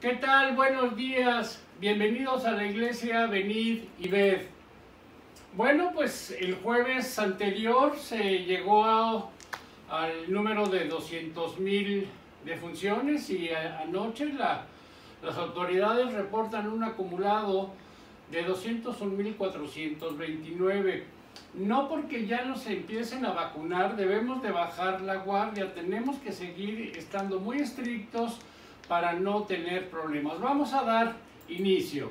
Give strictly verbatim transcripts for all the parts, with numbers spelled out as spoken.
¿Qué tal? Buenos días. Bienvenidos a la iglesia Venid y Ved. Bueno, pues el jueves anterior se llegó a, al número de doscientos mil defunciones y a, anoche la, las autoridades reportan un acumulado de doscientos un mil cuatrocientos veintinueve. No porque ya nos empiecen a vacunar debemos de bajar la guardia, tenemos que seguir estando muy estrictos para no tener problemas. Vamos a dar inicio.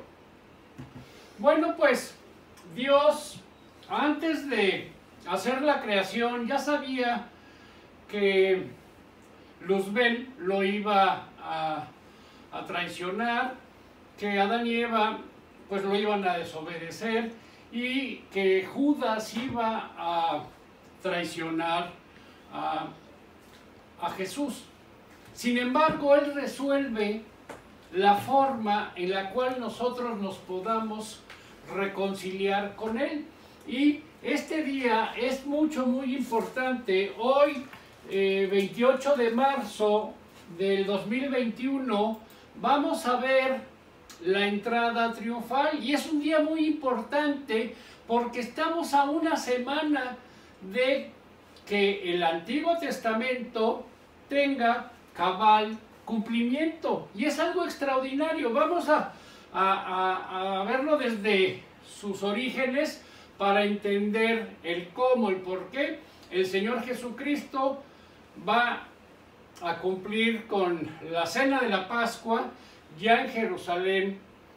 Bueno, pues Dios, antes de hacer la creación, ya sabía que Luzbel lo iba a, a traicionar, que Adán y Eva pues lo iban a desobedecer y que Judas iba a traicionar a, a Jesús. Sin embargo, Él resuelve la forma en la cual nosotros nos podamos reconciliar con Él. Y este día es mucho, muy importante. Hoy, eh, veintiocho de marzo del dos mil veintiuno, vamos a ver la entrada triunfal. Y es un día muy importante porque estamos a una semana de que el Antiguo Testamento tenga cabal cumplimiento, y es algo extraordinario. Vamos a, a, a, a verlo desde sus orígenes para entender el cómo, el por qué el Señor Jesucristo va a cumplir con la cena de la Pascua ya en Jerusalén,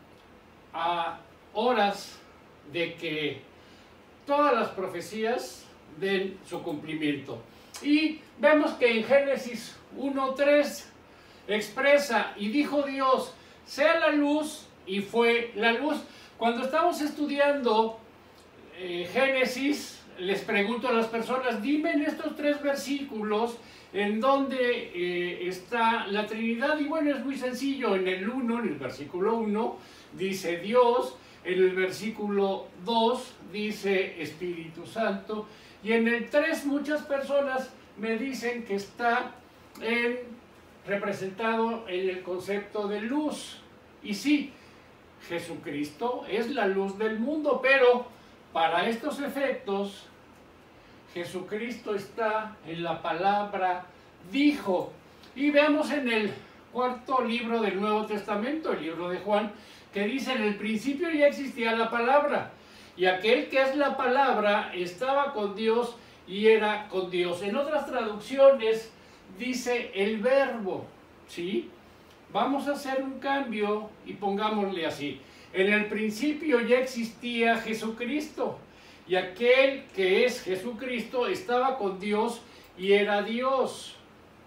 a horas de que todas las profecías den su cumplimiento. Y vemos que en Génesis uno tres expresa: y dijo Dios, sea la luz, y fue la luz. Cuando estamos estudiando eh, Génesis, les pregunto a las personas, dime en estos tres versículos en donde eh, está la Trinidad. Y bueno, es muy sencillo. En el uno, en el versículo uno, dice Dios. En el versículo dos dice Espíritu Santo. Y en el tres muchas personas me dicen que está en, representado en el concepto de luz. Y sí, Jesucristo es la luz del mundo, pero para estos efectos, Jesucristo está en la palabra dijo. Y veamos en el cuarto libro del Nuevo Testamento, el libro de Juan, que dice: en el principio ya existía la palabra, y aquel que es la palabra estaba con Dios y era con Dios. En otras traducciones dice el verbo, ¿sí? Vamos a hacer un cambio y pongámosle así: en el principio ya existía Jesucristo, y aquel que es Jesucristo estaba con Dios y era Dios.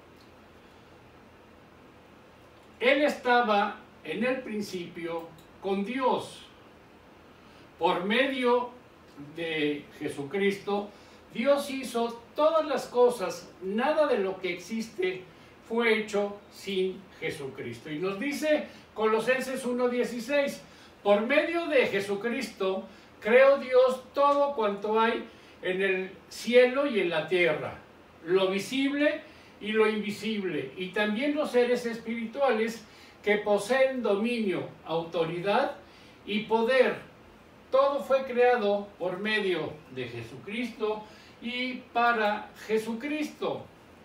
Él estaba en el principio con Dios. Por medio de Jesucristo, Dios hizo todas las cosas. Nada de lo que existe fue hecho sin Jesucristo. Y nos dice Colosenses uno dieciséis: por medio de Jesucristo creó Dios todo cuanto hay en el cielo y en la tierra, lo visible y lo invisible, y también los seres espirituales que poseen dominio, autoridad y poder. Todo fue creado por medio de Jesucristo y para Jesucristo.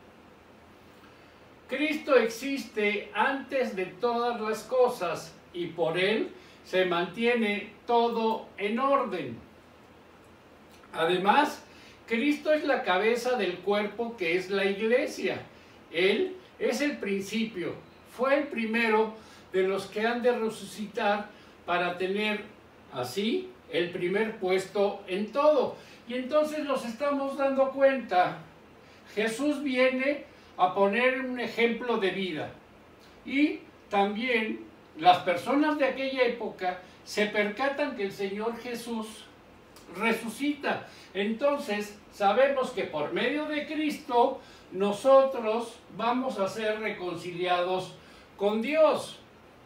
Cristo existe antes de todas las cosas y por Él se mantiene todo en orden. Además, Cristo es la cabeza del cuerpo que es la iglesia. Él es el principio, fue el primero de los que han de resucitar para tener así el primer puesto en todo. Y entonces nos estamos dando cuenta, Jesús viene a poner un ejemplo de vida. Y también las personas de aquella época se percatan que el Señor Jesús resucita. Entonces sabemos que por medio de Cristo nosotros vamos a ser reconciliados con Dios.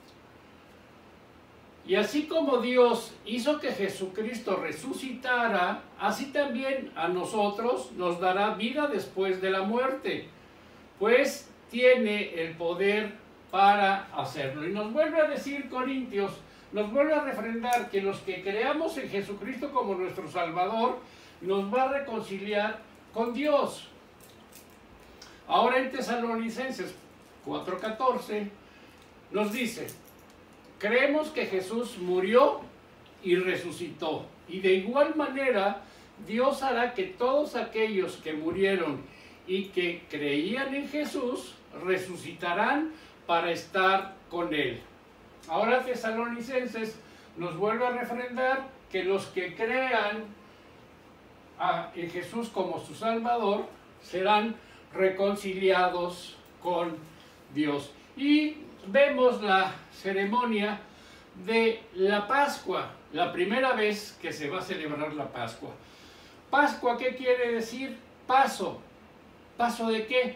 Y así como Dios hizo que Jesucristo resucitara, así también a nosotros nos dará vida después de la muerte, pues tiene el poder para hacerlo. Y nos vuelve a decir Corintios, nos vuelve a refrendar que los que creamos en Jesucristo como nuestro Salvador, nos va a reconciliar con Dios. Ahora en Tesalonicenses cuatro catorce nos dice, creemos que Jesús murió y resucitó, y de igual manera Dios hará que todos aquellos que murieron y que creían en Jesús resucitarán para estar con Él. Ahora Tesalonicenses nos vuelve a refrendar que los que crean a, en Jesús como su Salvador serán reconciliados con Dios. Y vemos la ceremonia de la Pascua, la primera vez que se va a celebrar la Pascua. Pascua, ¿qué quiere decir? Paso. ¿Paso de qué?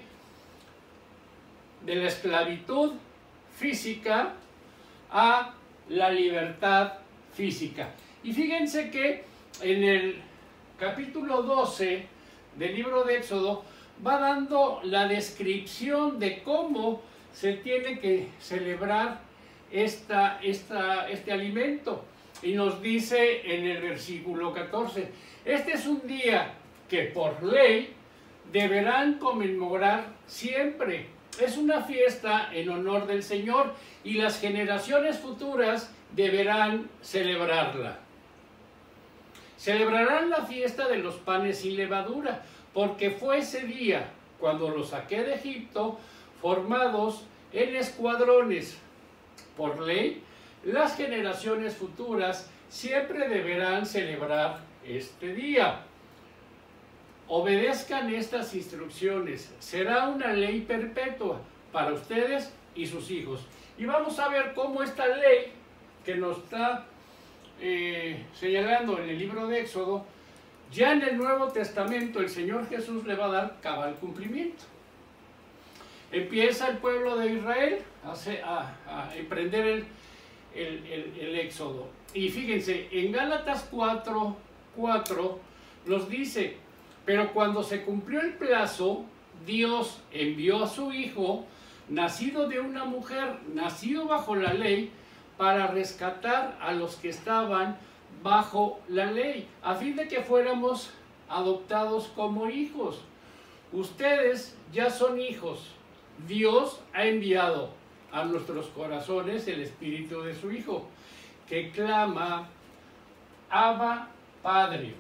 De la esclavitud física a la libertad física. Y fíjense que en el capítulo doce del libro de Éxodo va dando la descripción de cómo se tiene que celebrar esta, esta, este alimento. Y nos dice en el versículo catorce, este es un día que por ley deberán conmemorar siempre. Es una fiesta en honor del Señor y las generaciones futuras deberán celebrarla. Celebrarán la fiesta de los panes sin levadura, porque fue ese día cuando los saqué de Egipto, formados en escuadrones. Por ley, las generaciones futuras siempre deberán celebrar este día. Obedezcan estas instrucciones, será una ley perpetua para ustedes y sus hijos. Y vamos a ver cómo esta ley que nos está eh, señalando en el libro de Éxodo, ya en el Nuevo Testamento el Señor Jesús le va a dar cabal cumplimiento. Empieza el pueblo de Israel a, a, a emprender el, el, el, el Éxodo. Y fíjense, en Gálatas cuatro, cuatro nos dice, pero cuando se cumplió el plazo, Dios envió a su Hijo, nacido de una mujer, nacido bajo la ley, para rescatar a los que estaban bajo la ley, a fin de que fuéramos adoptados como hijos. Ustedes ya son hijos. Dios ha enviado a nuestros corazones el Espíritu de su Hijo, que clama, Abba, Padre.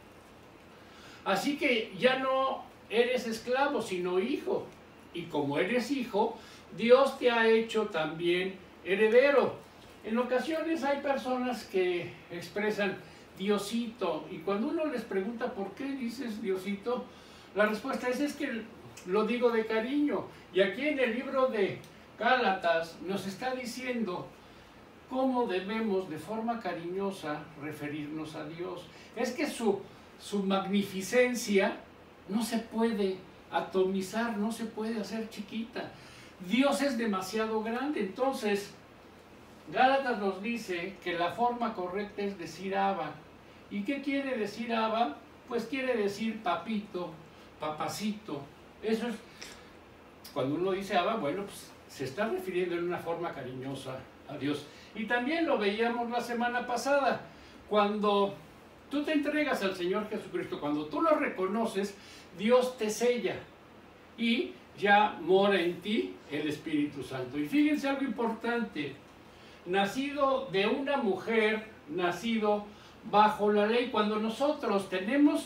Así que ya no eres esclavo, sino hijo. Y como eres hijo, Dios te ha hecho también heredero. En ocasiones hay personas que expresan Diosito, y cuando uno les pregunta por qué dices Diosito, la respuesta es, es que lo digo de cariño. Y aquí en el libro de Gálatas nos está diciendo cómo debemos de forma cariñosa referirnos a Dios. Es que su, su magnificencia no se puede atomizar, no se puede hacer chiquita. Dios es demasiado grande. Entonces Gálatas nos dice que la forma correcta es decir Abba. ¿Y qué quiere decir Abba? Pues quiere decir papito, papacito. Eso es, cuando uno dice Abba, bueno, pues se está refiriendo en una forma cariñosa a Dios. Y también lo veíamos la semana pasada, cuando tú te entregas al Señor Jesucristo, cuando tú lo reconoces, Dios te sella y ya mora en ti el Espíritu Santo. Y fíjense algo importante, nacido de una mujer, nacido bajo la ley. Cuando nosotros tenemos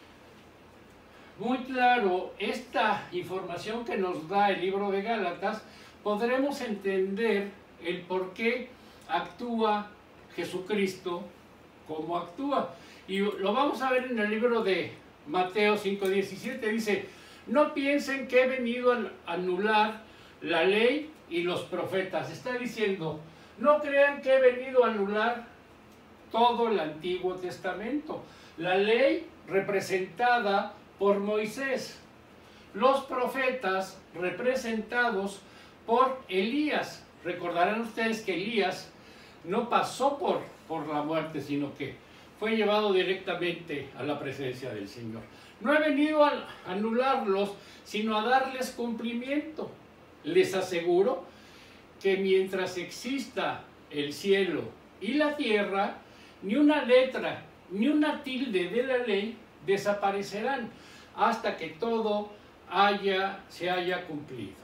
muy claro esta información que nos da el libro de Gálatas, podremos entender el por qué actúa Jesucristo como actúa. Y lo vamos a ver en el libro de Mateo cinco diecisiete, dice, no piensen que he venido a anular la ley y los profetas. Está diciendo, no crean que he venido a anular todo el Antiguo Testamento. La ley representada por Moisés, los profetas representados por Elías. Recordarán ustedes que Elías no pasó por, por la muerte, sino que fue llevado directamente a la presencia del Señor. No he venido a anularlos, sino a darles cumplimiento. Les aseguro que mientras exista el cielo y la tierra, ni una letra, ni una tilde de la ley desaparecerán hasta que todo haya, se haya cumplido.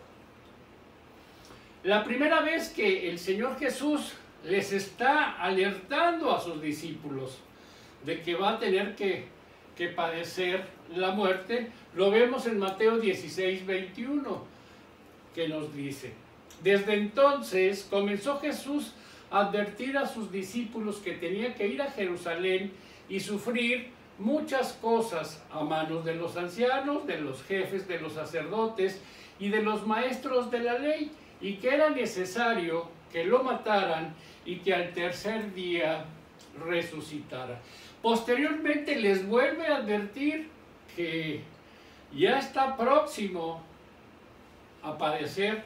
La primera vez que el Señor Jesús les está alertando a sus discípulos de que va a tener que, que padecer la muerte, lo vemos en Mateo dieciséis, veintiuno, que nos dice: desde entonces comenzó Jesús a advertir a sus discípulos que tenía que ir a Jerusalén y sufrir muchas cosas a manos de los ancianos, de los jefes, de los sacerdotes y de los maestros de la ley, y que era necesario que lo mataran y que al tercer día resucitara. Posteriormente les vuelve a advertir que ya está próximo a padecer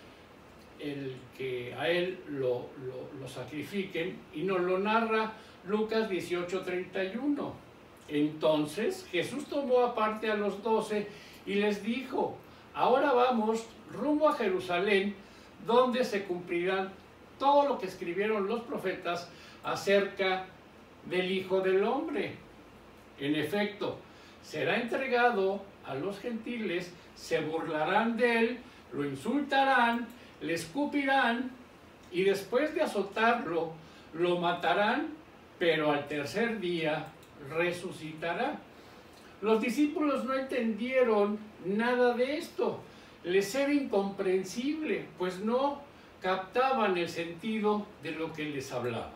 el que a él lo, lo, lo sacrifiquen, y nos lo narra Lucas dieciocho, treinta y uno. Entonces Jesús tomó aparte a los doce y les dijo: ahora vamos rumbo a Jerusalén, donde se cumplirán todo lo que escribieron los profetas acerca del Hijo del Hombre. En efecto, será entregado a los gentiles, se burlarán de él, lo insultarán, le escupirán, y después de azotarlo, lo matarán, pero al tercer día resucitará. Los discípulos no entendieron nada de esto. Les era incomprensible, pues no captaban el sentido de lo que les hablaba.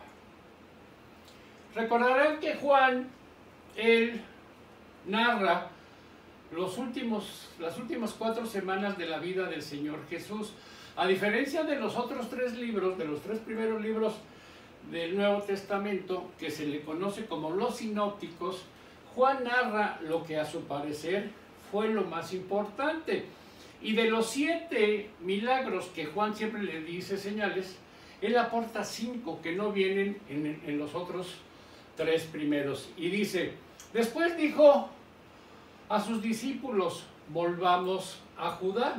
Recordarán que Juan, él narra los últimos, las últimas cuatro semanas de la vida del Señor Jesús. A diferencia de los otros tres libros, de los tres primeros libros del Nuevo Testamento, que se le conoce como los sinópticos, Juan narra lo que a su parecer fue lo más importante. Y de los siete milagros que Juan siempre le dice señales, él aporta cinco que no vienen en, en los otros tres primeros. Y dice: después dijo a sus discípulos: volvamos a Judá.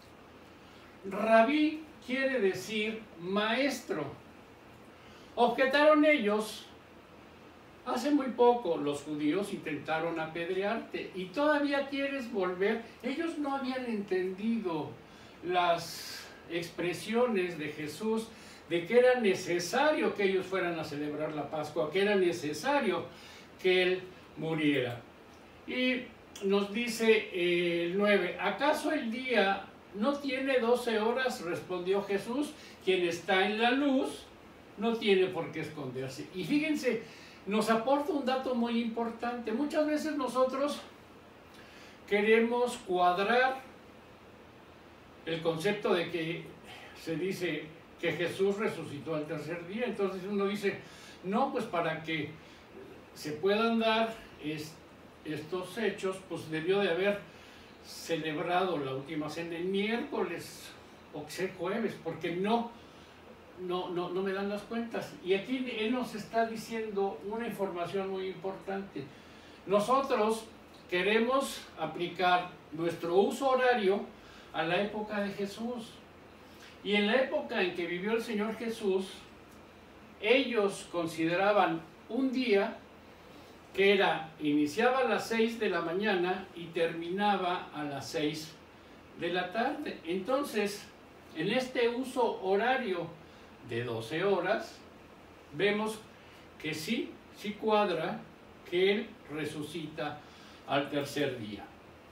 Rabí quiere decir maestro. Objetaron ellos: hace muy poco los judíos intentaron apedrearte y todavía quieres volver. Ellos no habían entendido las expresiones de Jesús de que era necesario que ellos fueran a celebrar la Pascua, que era necesario que Él muriera. Y nos dice el nueve: ¿acaso el día no tiene doce horas? Respondió Jesús: quien está en la luz no tiene por qué esconderse. Y fíjense, nos aporta un dato muy importante. Muchas veces nosotros queremos cuadrar el concepto de que se dice que Jesús resucitó al tercer día. Entonces uno dice: no, pues para que se puedan dar es, estos hechos, pues debió de haber celebrado la última cena el miércoles o que sea jueves, porque no No, no, no me dan las cuentas. Y aquí él nos está diciendo una información muy importante. Nosotros queremos aplicar nuestro uso horario a la época de Jesús. Y en la época en que vivió el Señor Jesús, ellos consideraban un día que era, iniciaba a las seis de la mañana y terminaba a las seis de la tarde. Entonces, en este uso horario de doce horas, vemos que sí, sí cuadra que Él resucita al tercer día.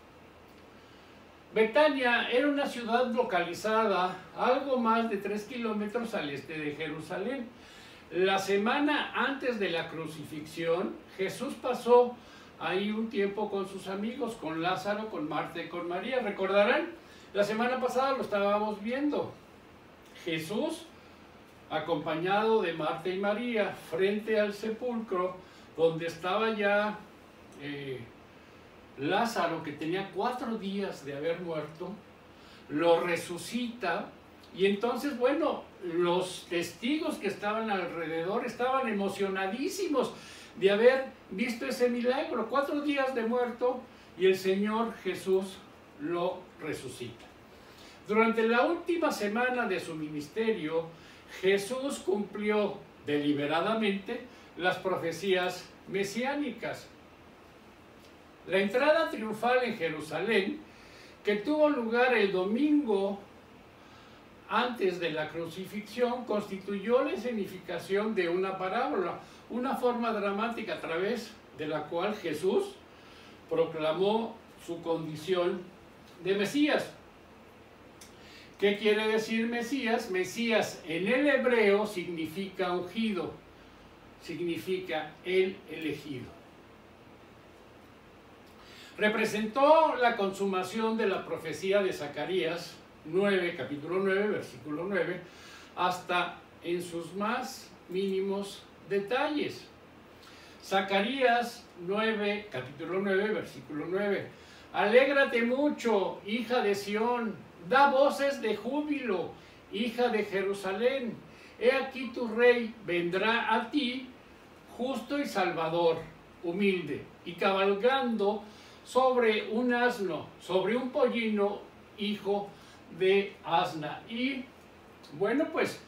Betania era una ciudad localizada algo más de tres kilómetros al este de Jerusalén. La semana antes de la crucifixión, Jesús pasó ahí un tiempo con sus amigos, con Lázaro, con Marta y con María. ¿Recordarán? La semana pasada lo estábamos viendo. Jesús, acompañado de Marta y María, frente al sepulcro, donde estaba ya eh, Lázaro, que tenía cuatro días de haber muerto, lo resucita. Y entonces, bueno, los testigos que estaban alrededor estaban emocionadísimos de haber visto ese milagro. Cuatro días de muerto y el Señor Jesús lo resucita. Durante la última semana de su ministerio, Jesús cumplió deliberadamente las profecías mesiánicas. La entrada triunfal en Jerusalén, que tuvo lugar el domingo antes de la crucifixión, constituyó la escenificación de una parábola, una forma dramática a través de la cual Jesús proclamó su condición de Mesías. ¿Qué quiere decir Mesías? Mesías en el hebreo significa ungido, significa el elegido. Representó la consumación de la profecía de Zacarías nueve, capítulo nueve, versículo nueve, hasta en sus más mínimos detalles. Zacarías nueve, capítulo nueve, versículo nueve. Alégrate mucho, hija de Sión, da voces de júbilo, hija de Jerusalén. He aquí tu rey vendrá a ti, justo y salvador, humilde, y cabalgando sobre un asno, sobre un pollino, hijo de asna. Y bueno, pues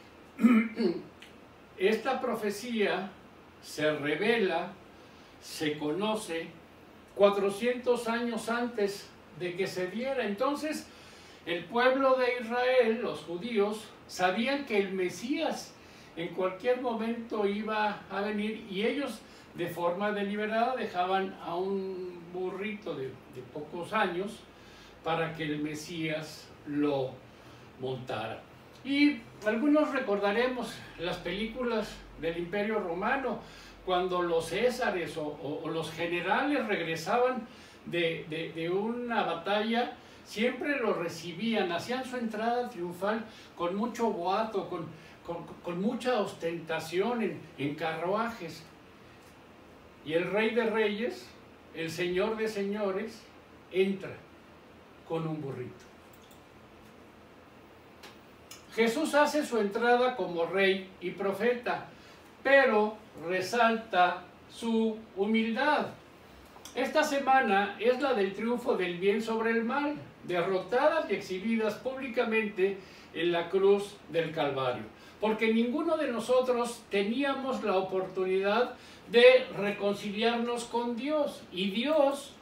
esta profecía se revela, se conoce cuatrocientos años antes de que se diera. Entonces, el pueblo de Israel, los judíos, sabían que el Mesías en cualquier momento iba a venir, y ellos de forma deliberada dejaban a un burrito de, de pocos años para que el Mesías lo montara. Y algunos recordaremos las películas del Imperio Romano, cuando los césares o, o, o los generales regresaban de, de, de una batalla, siempre lo recibían, hacían su entrada triunfal con mucho boato, con, con, con mucha ostentación en, en carruajes. Y el Rey de Reyes, el Señor de Señores, entra con un burrito. Jesús hace su entrada como rey y profeta, pero resalta su humildad. Esta semana es la del triunfo del bien sobre el mal, derrotadas y exhibidas públicamente en la cruz del Calvario, porque ninguno de nosotros teníamos la oportunidad de reconciliarnos con Dios, y Dios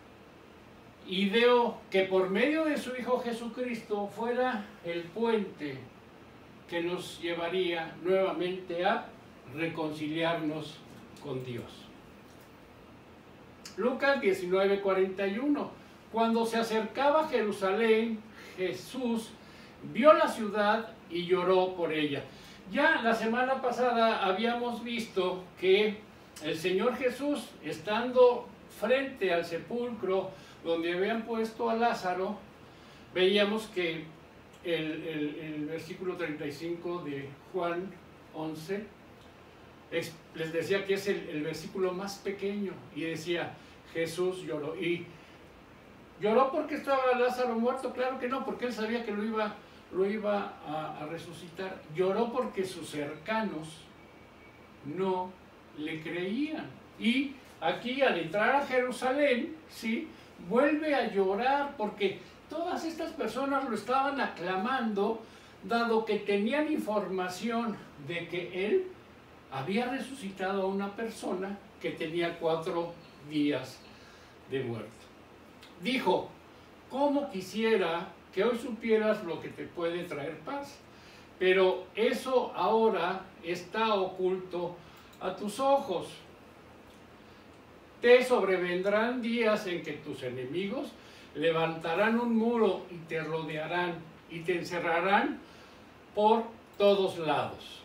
ideó que por medio de su Hijo Jesucristo fuera el puente que nos llevaría nuevamente a reconciliarnos con Dios. Lucas diecinueve, cuarenta y uno. Cuando se acercaba a Jerusalén, Jesús vio la ciudad y lloró por ella. Ya la semana pasada habíamos visto que el Señor Jesús, estando frente al sepulcro donde habían puesto a Lázaro, veíamos que el, el, el versículo treinta y cinco de Juan once es, les decía que es el, el versículo más pequeño, y decía, Jesús lloró. ¿Y lloró porque estaba Lázaro muerto? Claro que no, porque él sabía que lo iba, lo iba a, a resucitar. Lloró porque sus cercanos no le creían. Y aquí, al entrar a Jerusalén, ¿sí?, vuelve a llorar porque todas estas personas lo estaban aclamando, dado que tenían información de que él había resucitado a una persona que tenía cuatro días de muerto. Dijo, ¿cómo quisiera que hoy supieras lo que te puede traer paz? Pero eso ahora está oculto a tus ojos. Te sobrevendrán días en que tus enemigos levantarán un muro y te rodearán y te encerrarán por todos lados.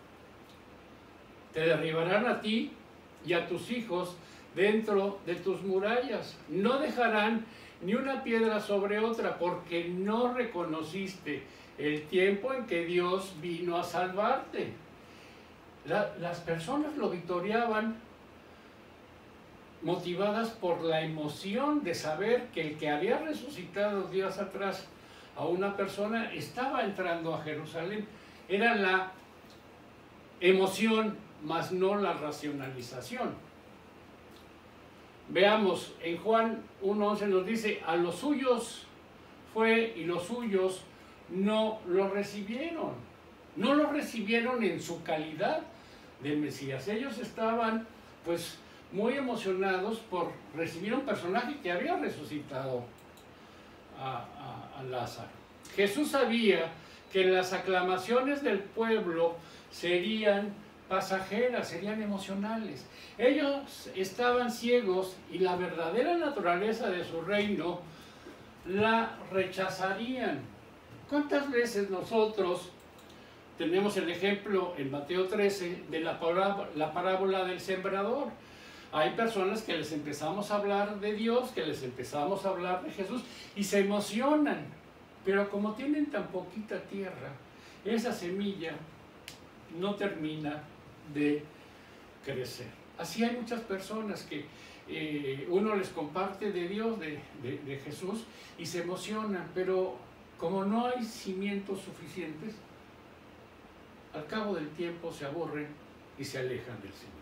Te derribarán a ti y a tus hijos dentro de tus murallas. No dejarán ni una piedra sobre otra, porque no reconociste el tiempo en que Dios vino a salvarte. La, las personas lo victoriaban motivadas por la emoción de saber que el que había resucitado días atrás a una persona estaba entrando a Jerusalén. Era la emoción, más no la racionalización. Veamos, en Juan uno once nos dice, a los suyos fue y los suyos no lo recibieron. No lo recibieron en su calidad de Mesías. Ellos estaban pues muy emocionados por recibir un personaje que había resucitado a, a, a Lázaro. Jesús sabía que las aclamaciones del pueblo serían pasajeras, serían emocionales. Ellos estaban ciegos y la verdadera naturaleza de su reino la rechazarían. ¿Cuántas veces nosotros tenemos el ejemplo en Mateo trece de la parábola, la parábola del sembrador? Hay personas que les empezamos a hablar de Dios, que les empezamos a hablar de Jesús y se emocionan, pero como tienen tan poquita tierra, esa semilla no termina de crecer. Así hay muchas personas que eh, uno les comparte de Dios, de, de, de Jesús, y se emocionan, pero como no hay cimientos suficientes, al cabo del tiempo se aburren y se alejan del Señor.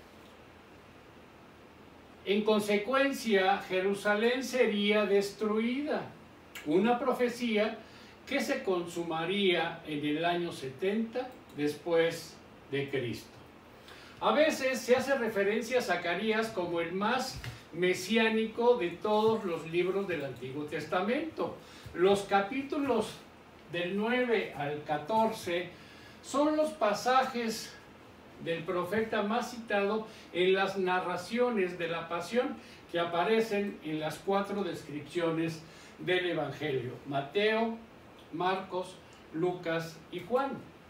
En consecuencia, Jerusalén sería destruida, una profecía que se consumaría en el año setenta después de Cristo. A veces se hace referencia a Zacarías como el más mesiánico de todos los libros del Antiguo Testamento. Los capítulos del nueve al catorce son los pasajes del profeta más citado en las narraciones de la pasión que aparecen en las cuatro descripciones del Evangelio: Mateo, Marcos, Lucas y Juan.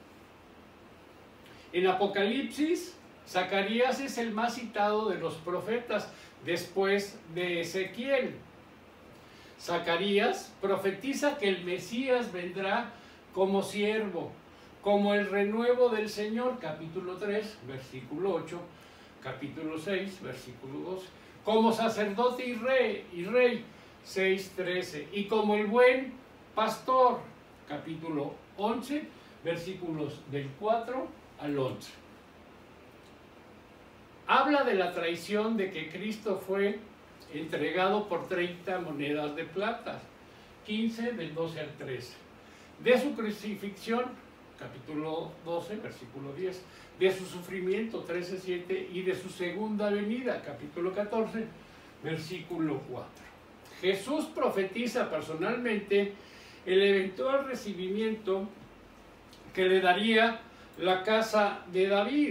En Apocalipsis, Zacarías es el más citado de los profetas después de Ezequiel. Zacarías profetiza que el Mesías vendrá como siervo, como el renuevo del Señor, capítulo tres, versículo ocho, capítulo seis, versículo doce, como sacerdote y rey, y rey, seis, trece, y como el buen pastor, capítulo once, versículos del cuatro al once. Habla de la traición de que Cristo fue entregado por treinta monedas de plata, quince del doce al trece, de su crucifixión, capítulo doce, versículo diez, de su sufrimiento, trece, siete, y de su segunda venida, capítulo catorce, versículo cuatro. Jesús profetiza personalmente el eventual recibimiento que le daría la casa de David.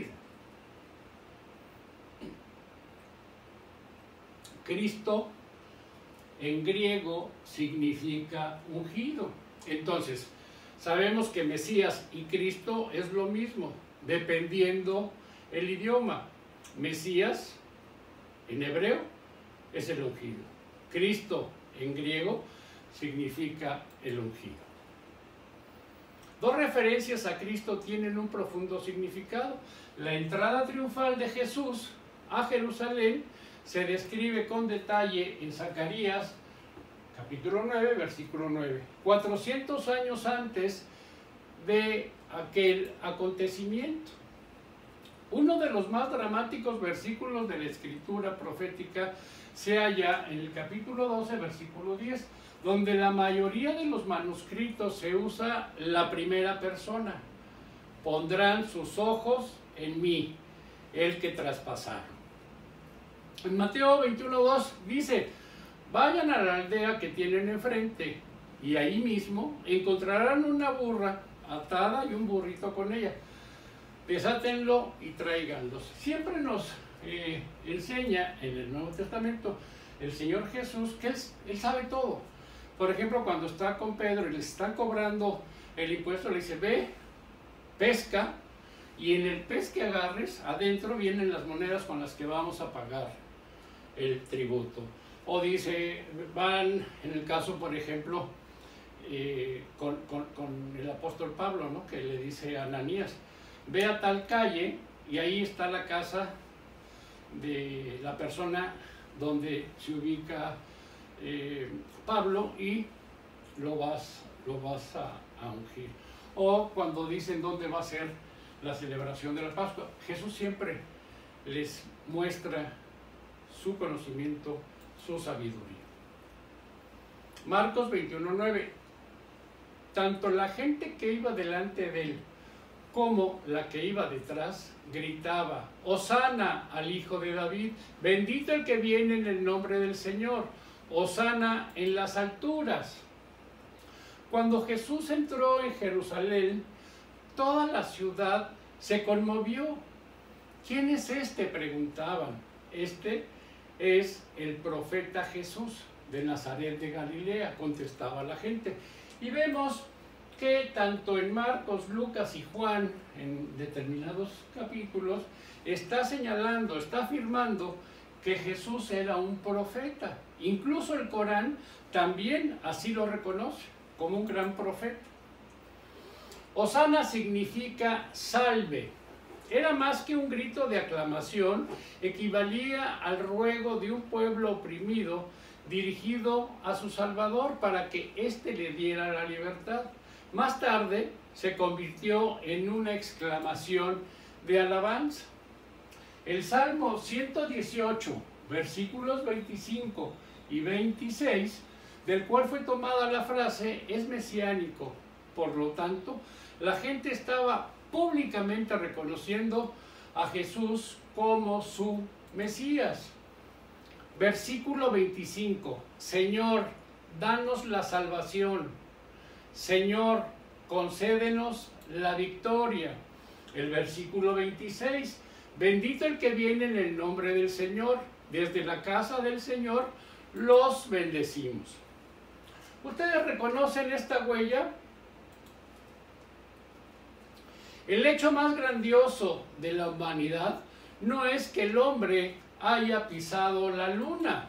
Cristo en griego significa ungido. Entonces, sabemos que Mesías y Cristo es lo mismo, dependiendo el idioma. Mesías en hebreo es el ungido. Cristo en griego significa el ungido. Dos referencias a Cristo tienen un profundo significado. La entrada triunfal de Jesús a Jerusalén se describe con detalle en Zacarías, capítulo nueve, versículo nueve. cuatrocientos años antes de aquel acontecimiento. Uno de los más dramáticos versículos de la escritura profética se halla en el capítulo doce, versículo diez, donde la mayoría de los manuscritos se usa la primera persona. Pondrán sus ojos en mí, el que traspasaron. En Mateo veintiuno, dos dice: vayan a la aldea que tienen enfrente y ahí mismo encontrarán una burra atada y un burrito con ella. Desátenlo y tráiganlos. Siempre nos eh, enseña en el Nuevo Testamento el Señor Jesús que él, él sabe todo. Por ejemplo, cuando está con Pedro y les están cobrando el impuesto, le dice: ve, pesca, y en el pez que agarres, adentro vienen las monedas con las que vamos a pagar el tributo. O dice, van, en el caso, por ejemplo, eh, con, con, con el apóstol Pablo, ¿no?, que le dice a Ananías: ve a tal calle y ahí está la casa de la persona donde se ubica eh, Pablo, y lo vas, lo vas a, a ungir. O cuando dicen dónde va a ser la celebración de la Pascua, Jesús siempre les muestra su conocimiento, su sabiduría. Marcos veintiuno nueve. Tanto la gente que iba delante de él como la que iba detrás gritaba: Hosana al Hijo de David, bendito el que viene en el nombre del Señor, Hosana en las alturas. Cuando Jesús entró en Jerusalén, toda la ciudad se conmovió. ¿Quién es este?, preguntaban. Este es el profeta Jesús de Nazaret de Galilea, contestaba la gente. Y vemos que tanto en Marcos, Lucas y Juan, en determinados capítulos, está señalando, está afirmando que Jesús era un profeta. Incluso el Corán también así lo reconoce, como un gran profeta. Hosana significa salve. Era más que un grito de aclamación, equivalía al ruego de un pueblo oprimido dirigido a su Salvador para que éste le diera la libertad. Más tarde se convirtió en una exclamación de alabanza. El Salmo ciento dieciocho, versículos veinticinco y veintiséis, del cual fue tomada la frase, es mesiánico. Por lo tanto, la gente estaba públicamente reconociendo a Jesús como su Mesías. Versículo veinticinco. Señor, danos la salvación. Señor, concédenos la victoria. El versículo veintiséis. Bendito el que viene en el nombre del Señor. Desde la casa del Señor los bendecimos. ¿Ustedes reconocen esta huella? El hecho más grandioso de la humanidad no es que el hombre haya pisado la luna,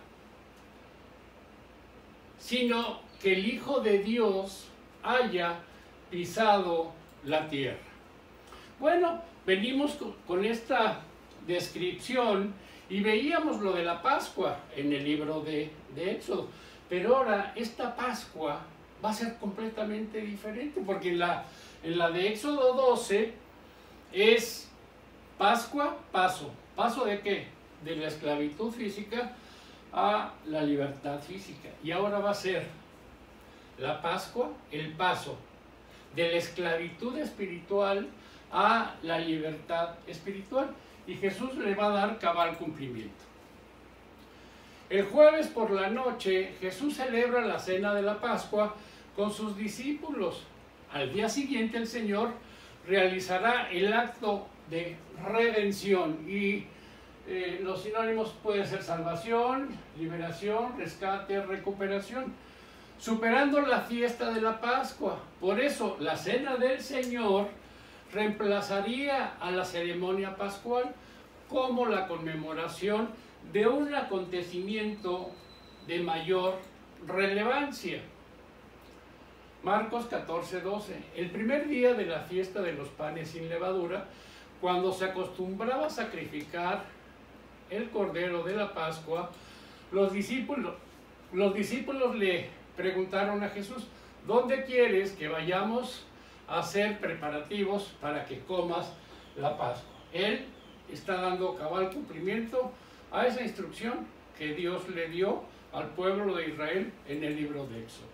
sino que el Hijo de Dios haya pisado la tierra. Bueno, venimos con esta descripción y veíamos lo de la Pascua en el libro de, de Éxodo, pero ahora esta Pascua va a ser completamente diferente, porque en la, en la de Éxodo doce es Pascua, paso. ¿Paso de qué? De la esclavitud física a la libertad física. Y ahora va a ser la Pascua, el paso de la esclavitud espiritual a la libertad espiritual. Y Jesús le va a dar cabal cumplimiento. El jueves por la noche, Jesús celebra la cena de la Pascua con sus discípulos. Al día siguiente el Señor realizará el acto de redención y eh, los sinónimos pueden ser salvación, liberación, rescate, recuperación, superando la fiesta de la Pascua. Por eso la cena del Señor reemplazaría a la ceremonia pascual como la conmemoración de un acontecimiento de mayor relevancia. Marcos catorce doce. El primer día de la fiesta de los panes sin levadura, cuando se acostumbraba a sacrificar el cordero de la Pascua, los discípulos, los discípulos le preguntaron a Jesús: ¿dónde quieres que vayamos a hacer preparativos para que comas la Pascua? Él está dando cabal cumplimiento a esa instrucción que Dios le dio al pueblo de Israel en el libro de Éxodo.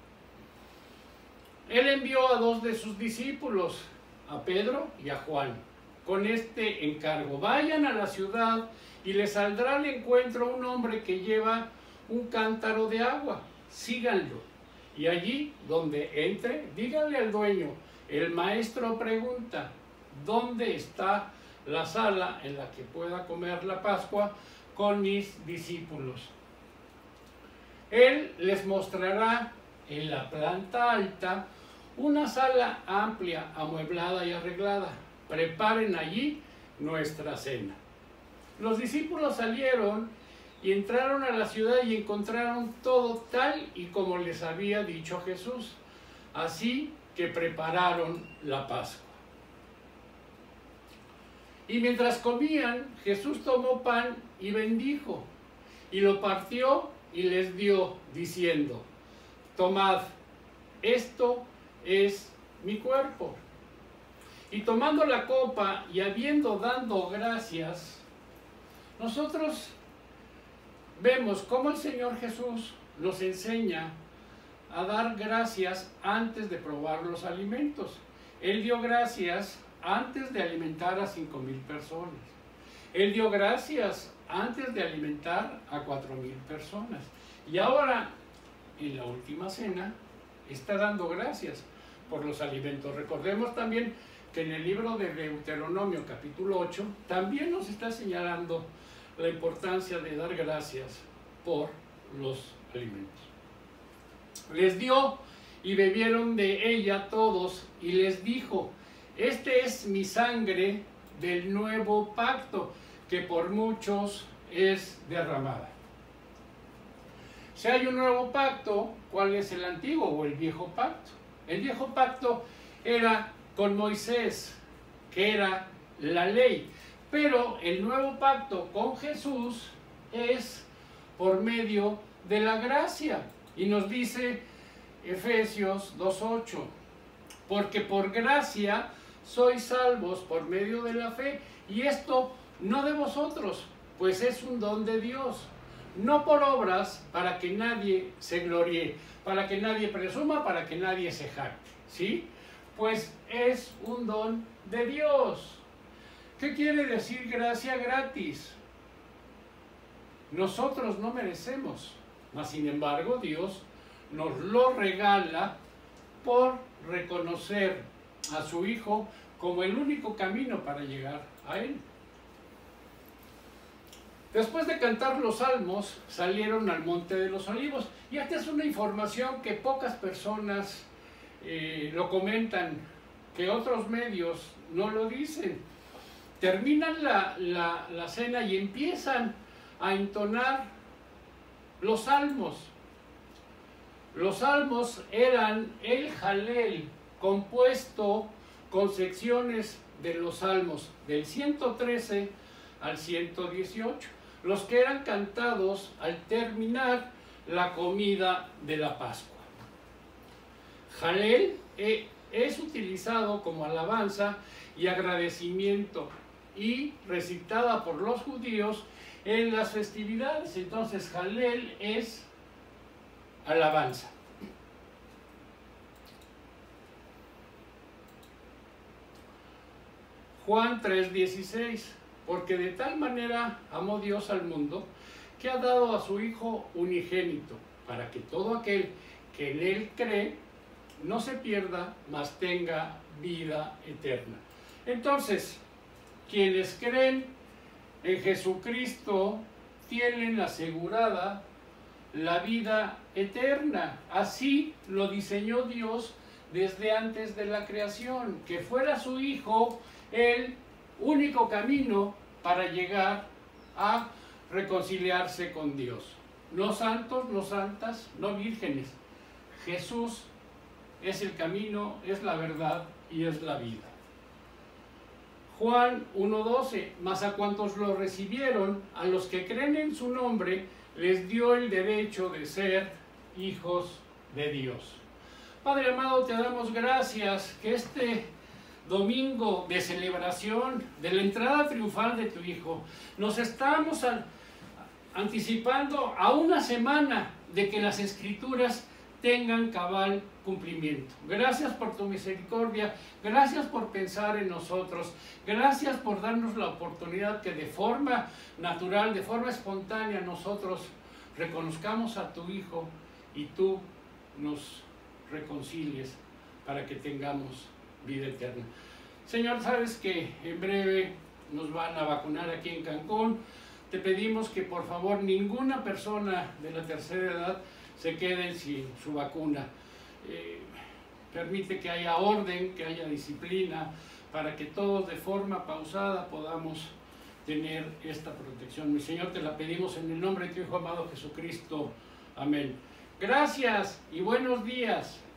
Él envió a dos de sus discípulos, a Pedro y a Juan, con este encargo: vayan a la ciudad y les saldrá al encuentro un hombre que lleva un cántaro de agua, síganlo. Y allí donde entre, díganle al dueño: el maestro pregunta, ¿dónde está la sala en la que pueda comer la Pascua con mis discípulos? Él les mostrará en la planta alta una sala amplia, amueblada y arreglada. Preparen allí nuestra cena. Los discípulos salieron y entraron a la ciudad y encontraron todo tal y como les había dicho Jesús. Así que prepararon la Pascua. Y mientras comían, Jesús tomó pan y bendijo, y lo partió y les dio, diciendo: tomad, esto es mi cuerpo. Y tomando la copa y habiendo dado gracias, nosotros vemos cómo el Señor Jesús nos enseña a dar gracias antes de probar los alimentos. Él dio gracias antes de alimentar a cinco mil personas. Él dio gracias antes de alimentar a cuatro mil personas. Y ahora, en la última cena, está dando gracias por los alimentos. Recordemos también que en el libro de Deuteronomio, capítulo ocho, también nos está señalando la importancia de dar gracias por los alimentos. Les dio y bebieron de ella todos, y les dijo: este es mi sangre del nuevo pacto, que por muchos es derramada. Si hay un nuevo pacto, ¿cuál es el antiguo o el viejo pacto? El viejo pacto era con Moisés, que era la ley, pero el nuevo pacto con Jesús es por medio de la gracia. Y nos dice Efesios dos ocho, porque por gracia sois salvos por medio de la fe, y esto no de vosotros, pues es un don de Dios, no por obras, para que nadie se gloríe, para que nadie presuma, para que nadie se jacte, ¿sí? Pues es un don de Dios. ¿Qué quiere decir gracia gratis? Nosotros no merecemos, mas sin embargo Dios nos lo regala por reconocer a su Hijo como el único camino para llegar a Él. Después de cantar los salmos, salieron al Monte de los Olivos. Y esta es una información que pocas personas eh, lo comentan, que otros medios no lo dicen. Terminan la, la, la cena y empiezan a entonar los salmos. Los salmos eran el Jalel, compuesto con secciones de los salmos del ciento trece al ciento dieciocho, los que eran cantados al terminar la comida de la Pascua. Jalel eh, es utilizado como alabanza y agradecimiento y recitada por los judíos en las festividades. Entonces Jalel es alabanza. Juan tres dieciséis, porque de tal manera amó Dios al mundo, que ha dado a su Hijo unigénito, para que todo aquel que en Él cree no se pierda, mas tenga vida eterna. Entonces, quienes creen en Jesucristo tienen asegurada la vida eterna. Así lo diseñó Dios desde antes de la creación, que fuera su Hijo el único camino para llegar a reconciliarse con Dios. No santos, no santas, no vírgenes. Jesús es el camino, es la verdad y es la vida. Juan uno doce, mas a cuantos lo recibieron, a los que creen en su nombre, les dio el derecho de ser hijos de Dios. Padre amado, te damos gracias que este domingo de celebración de la entrada triunfal de tu Hijo, nos estamos al, anticipando a una semana de que las Escrituras tengan cabal cumplimiento. Gracias por tu misericordia, gracias por pensar en nosotros, gracias por darnos la oportunidad que de forma natural, de forma espontánea, nosotros reconozcamos a tu Hijo y tú nos reconcilies para que tengamos vida eterna. Señor, sabes que en breve nos van a vacunar aquí en Cancún. Te pedimos que por favor ninguna persona de la tercera edad se quede sin su vacuna. Eh, permite que haya orden, que haya disciplina, para que todos de forma pausada podamos tener esta protección. Mi Señor, te la pedimos en el nombre de tu Hijo amado Jesucristo. Amén. Gracias y buenos días.